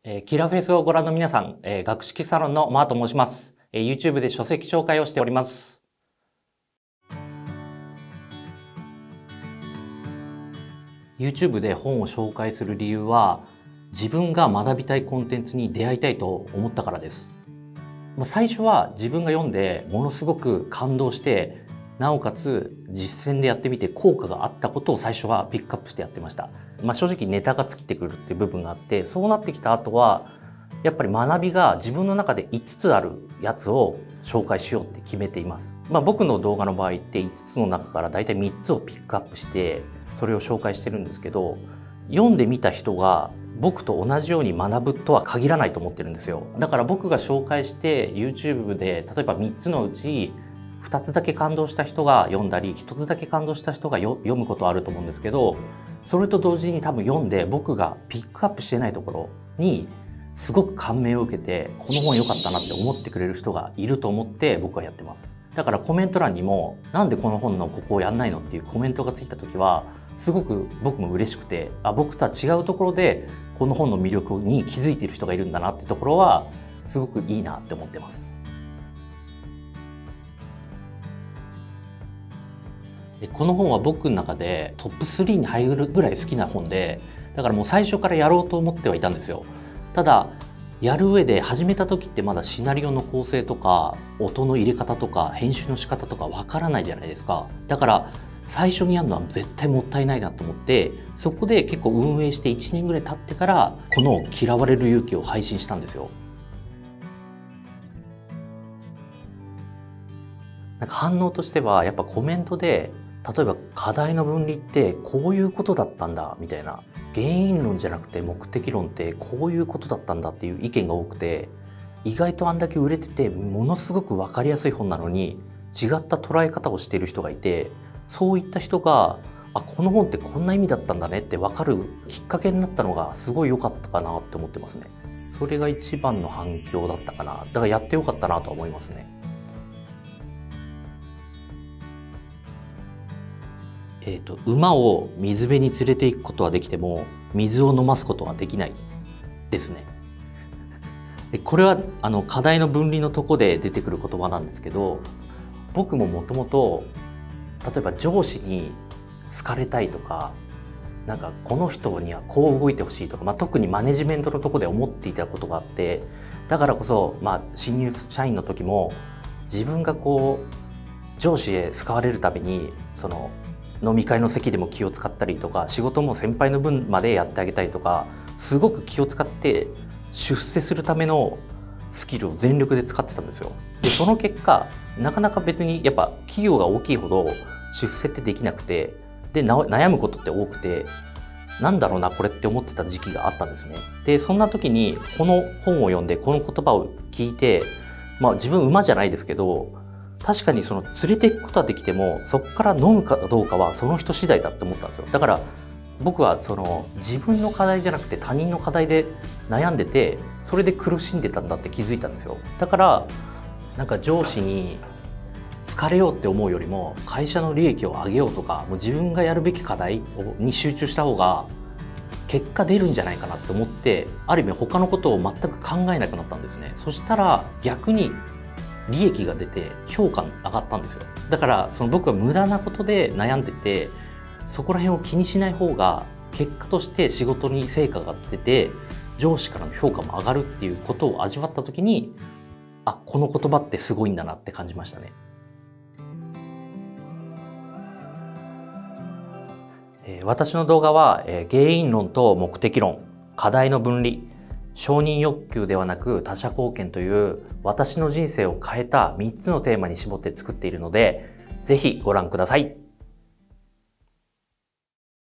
キラフェスをご覧の皆さん、学識サロンのマーと申します。YouTube で書籍紹介をしております。YouTube で本を紹介する理由は、自分が学びたいコンテンツに出会いたいと思ったからです。最初は自分が読んでものすごく感動して、なおかつ実践でやってみて効果があったことを最初はピックアップしてやってました。正直ネタが尽きてくるっていう部分があって、そうなってきた後はやっぱり学びが自分の中で5つあるやつを紹介しようって決めています。僕の動画の場合って5つの中からだいたい3つをピックアップしてそれを紹介してるんですけど、読んでみた人が僕と同じように学ぶとは限らないと思ってるんですよ。だから僕が紹介して YouTube で例えば3つのうち2つだけ感動した人が読んだり1つだけ感動した人が読むことはあると思うんですけど、それと同時に多分読んで僕がピックアップしてないところにすごく感銘を受けて、この本良かったなって思ってくれる人がいると思って僕はやってます。だからコメント欄にもなんでこの本のここをやんないのっていうコメントがついた時はすごく僕も嬉しくて、僕とは違うところでこの本の魅力に気づいている人がいるんだなってところはすごくいいなって思ってます。この本は僕の中でトップ3に入るぐらい好きな本で、だからもう最初からやろうと思ってはいたんですよ。ただやる上で始めた時ってまだシナリオの構成とか音の入れ方とか編集の仕方とかわからないじゃないですか。だから最初にやるのは絶対もったいないなと思って、そこで結構運営して1年ぐらい経ってからこの「嫌われる勇気」を配信したんですよ。反応としてはやっぱコメントで、例えば課題の分離ってこういうことだったんだみたいな、原因論じゃなくて目的論ってこういうことだったんだっていう意見が多くて、意外とあんだけ売れててものすごく分かりやすい本なのに違った捉え方をしている人がいて、そういった人がこの本ってこんな意味だったんだねって分かるきっかけになったのがすごい良かったかなって思ってますね。それが一番の反響だったかな。だからやってよかったなと思いますね。馬を水辺に連れて行くことはできても水を飲ますことはできないですね。これは課題の分離のとこで出てくる言葉なんですけど、僕ももともと例えば上司に好かれたいとか、この人にはこう動いてほしいとか、特にマネジメントのとこで思っていたことがあって、だからこそ、新入社員の時も自分が上司へ好かれるために飲み会の席でも気を使ったりとか、仕事も先輩の分までやってあげたりとか、すごく気を使って出世するためのスキルを全力で使ってたんですよ。でその結果なかなか別にやっぱ企業が大きいほど出世ってできなくて、で悩むことって多くて、なんだろうなこれって思ってた時期があったんですね。でそんな時にこの本を読んでこの言葉を聞いて、自分馬じゃないですけど、確かに連れていくことはできてもそこから飲むかどうかはその人次第だって思ったんですよ。だから僕は自分の課題じゃなくて他人の課題で悩んでて、それで苦しんでたんだって気づいたんですよ。だから上司に好かれようって思うよりも会社の利益を上げようとか、もう自分がやるべき課題に集中した方が結果出るんじゃないかなって思って、ある意味他のことを全く考えなくなったんですね。そしたら逆に利益が出て評価上がったんですよ。だから僕は無駄なことで悩んでて、そこら辺を気にしない方が結果として仕事に成果が出て上司からの評価も上がるっていうことを味わった時に、この言葉ってすごいんだなって感じましたね。私の動画は原因論と目的論、課題の分離、承認欲求ではなく他者貢献という私の人生を変えた3つのテーマに絞って作っているので、ぜひご覧ください。